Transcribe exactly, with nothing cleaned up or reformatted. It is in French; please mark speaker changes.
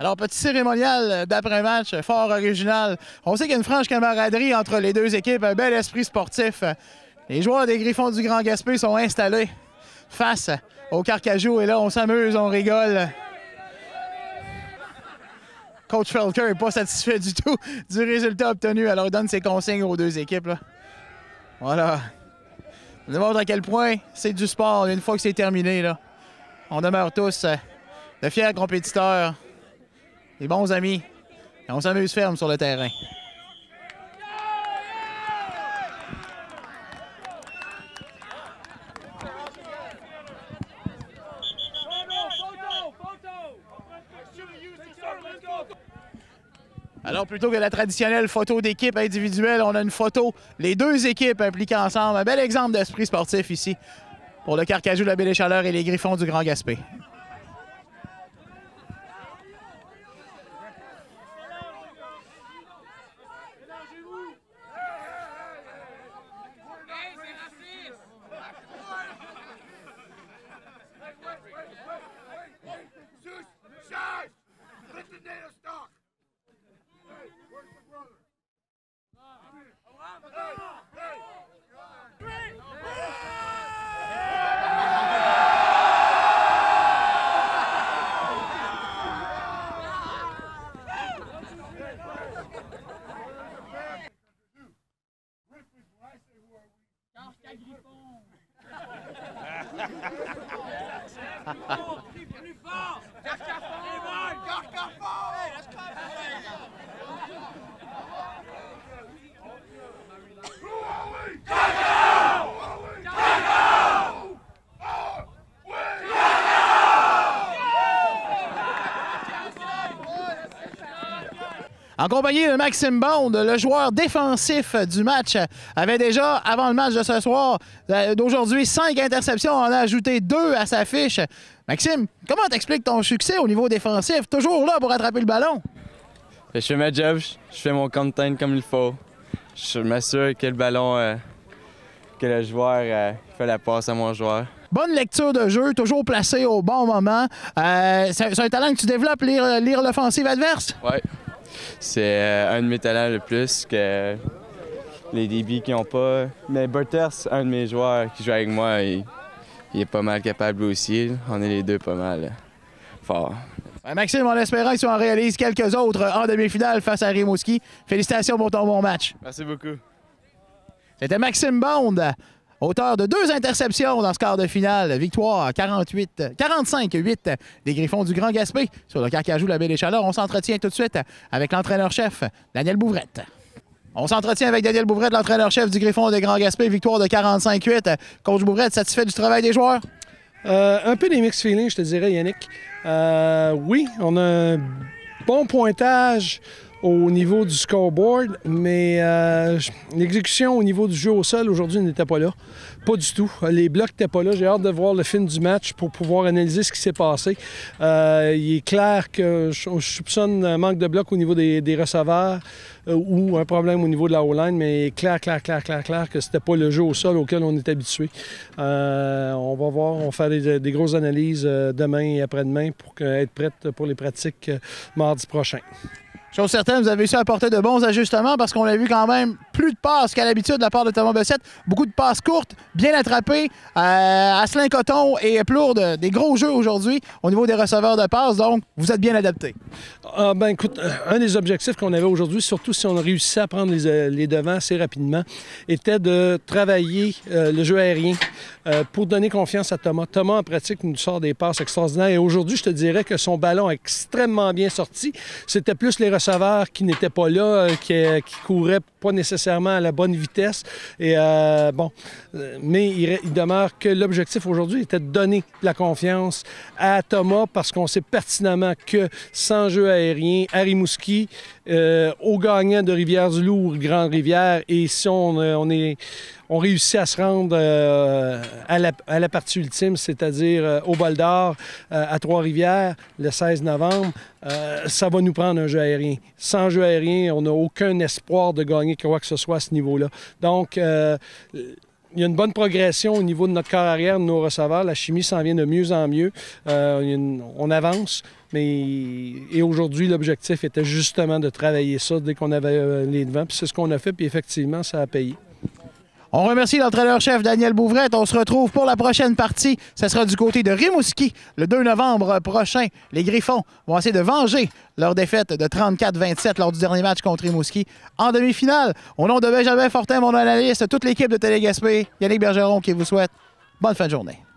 Speaker 1: Alors, petit cérémonial d'après-match, fort original. On sait qu'il y a une franche camaraderie entre les deux équipes, un bel esprit sportif. Les joueurs des Griffons du Grand Gaspé sont installés face au Carcajou et là, on s'amuse, on rigole. Coach Felker n'est pas satisfait du tout du résultat obtenu, alors il donne ses consignes aux deux équipes. Là. Voilà. Ça démontre à quel point c'est du sport. Une fois que c'est terminé, là, on demeure tous de fiers compétiteurs, des bons amis, et on s'amuse ferme sur le terrain. Alors, plutôt que la traditionnelle photo d'équipe individuelle, on a une photo, les deux équipes impliquées ensemble. Un bel exemple d'esprit sportif ici pour le Carcajou, la Baie-des-Chaleurs et les Griffons du Grand Gaspé. En compagnie de Maxime Bond, le joueur défensif du match, avait déjà, avant le match de ce soir, d'aujourd'hui, cinq interceptions. On en a ajouté deux à sa fiche. Maxime, comment t'expliques ton succès au niveau défensif? Toujours là pour attraper le ballon?
Speaker 2: Je fais ma job, je fais mon content comme il faut. Je m'assure que le ballon, euh, que le joueur euh, fait la passe à mon joueur.
Speaker 1: Bonne lecture de jeu, toujours placé au bon moment. Euh, c'est un talent que tu développes, lire, lire l'offensive adverse?
Speaker 2: Oui. C'est euh, un de mes talents le plus que les D B qui n'ont pas. Mais Berthers, un de mes joueurs qui joue avec moi, il, il est pas mal capable aussi. On est les deux pas mal forts.
Speaker 1: Ouais, Maxime, en espérant que tu en réalises quelques autres en demi-finale face à Rimouski. Félicitations pour ton bon match.
Speaker 2: Merci beaucoup.
Speaker 1: C'était Maxime Bond, auteur de deux interceptions dans ce quart de finale. Victoire quarante-huit, quarante-cinq huit des Griffons du Grand Gaspé sur le Carcajou, la Baie-des-Chaleurs. On s'entretient tout de suite avec l'entraîneur-chef, Daniel Bouvrette. On s'entretient avec Daniel Bouvrette, l'entraîneur-chef du Griffon de Grand Gaspé. Victoire de quarante-cinq huit. Coach Bouvrette, satisfait du travail des joueurs?
Speaker 3: Euh, un peu des mixed feelings, je te dirais, Yannick. Euh, oui, on a un bon pointage au niveau du scoreboard, mais euh, l'exécution au niveau du jeu au sol aujourd'hui n'était pas là. Pas du tout. Les blocs n'étaient pas là. J'ai hâte de voir le film du match pour pouvoir analyser ce qui s'est passé. Euh, il est clair que je, je soupçonne un manque de blocs au niveau des, des receveurs euh, ou un problème au niveau de la O-line, mais clair, clair, clair, clair, clair que c'était pas le jeu au sol auquel on est habitué. Euh, on va voir, on va faire des, des grosses analyses demain et après-demain pour être prête pour les pratiques mardi prochain.
Speaker 1: Chose certaine, vous avez su apporter de bons ajustements parce qu'on a vu quand même plus de passes qu'à l'habitude de la part de Thomas Bessette. Beaucoup de passes courtes, bien attrapées. Euh, Asselin Coton et Plourde, des gros jeux aujourd'hui au niveau des receveurs de passes. Donc, vous êtes bien adaptés.
Speaker 3: Ah ben écoute, un des objectifs qu'on avait aujourd'hui, surtout si on réussissait à prendre les, les devants assez rapidement, était de travailler euh, le jeu aérien euh, pour donner confiance à Thomas. Thomas, en pratique, nous sort des passes extraordinaires. Et aujourd'hui, je te dirais que son ballon est extrêmement bien sorti. C'était plus les receveurs qui n'étaient pas là, euh, qui, qui couraient pas nécessairement à la bonne vitesse. Et euh, bon, mais il, il demeure que l'objectif aujourd'hui était de donner la confiance à Thomas parce qu'on sait pertinemment que sans jeu aérien, à Rimouski, euh, au gagnant de Rivière-du-Loup ou Grande-Rivière, et si on, on est... on réussit à se rendre euh, à, la, à la partie ultime, c'est-à-dire euh, au Bol d'Or, euh, à Trois-Rivières, le seize novembre. Euh, ça va nous prendre un jeu aérien. Sans jeu aérien, on n'a aucun espoir de gagner quoi que ce soit à ce niveau-là. Donc, euh, il y a une bonne progression au niveau de notre corps arrière, de nos receveurs. La chimie s'en vient de mieux en mieux. Euh, une, on avance, mais et aujourd'hui, l'objectif était justement de travailler ça dès qu'on avait euh, les devants. Puis c'est ce qu'on a fait, puis effectivement, ça a payé.
Speaker 1: On remercie l'entraîneur-chef Daniel Bouvrette. On se retrouve pour la prochaine partie. Ce sera du côté de Rimouski le deux novembre prochain. Les Griffons vont essayer de venger leur défaite de trente-quatre vingt-sept lors du dernier match contre Rimouski en demi-finale. Au nom de Benjamin Fortin, mon analyste, toute l'équipe de Télé Gaspé, Yannick Bergeron qui vous souhaite bonne fin de journée.